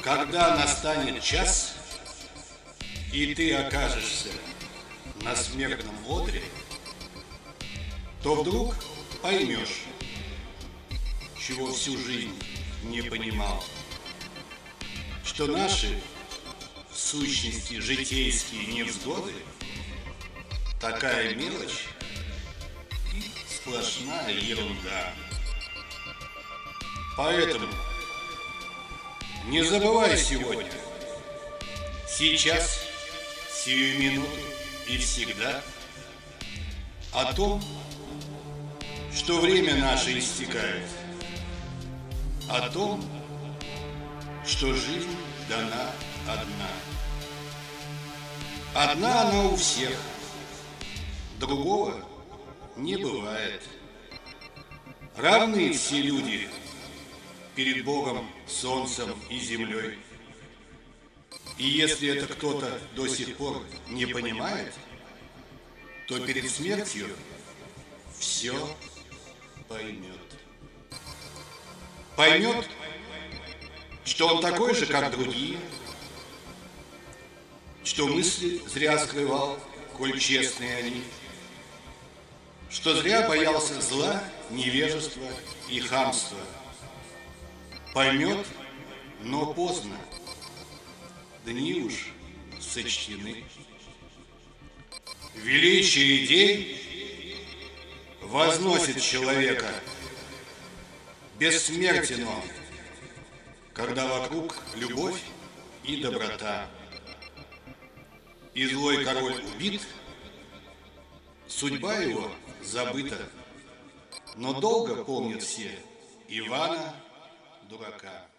Когда настанет час, и ты окажешься на смертном одре, то вдруг поймешь, чего всю жизнь не понимал, что наши, в сущности, житейские невзгоды такая мелочь и сплошная ерунда. Поэтому не забывай сегодня, сейчас, сию минуту и всегда о том, что время наше истекает, о том, что жизнь дана одна. Одна она у всех, другого не бывает. Равны все люди перед Богом, солнцем и землей. И если это кто-то до сих пор не понимает, то перед смертью все поймет. Поймет, что он такой же, как другие, что мысли зря скрывал, коль честные они, что зря боялся зла, невежества и хамства. Поймет, но поздно, дни уж сочтены. Величие идей возносит человека, бессмертен он, когда вокруг любовь и доброта. И злой король убит, судьба его забыта, но долго помнят все Ивана Дурака.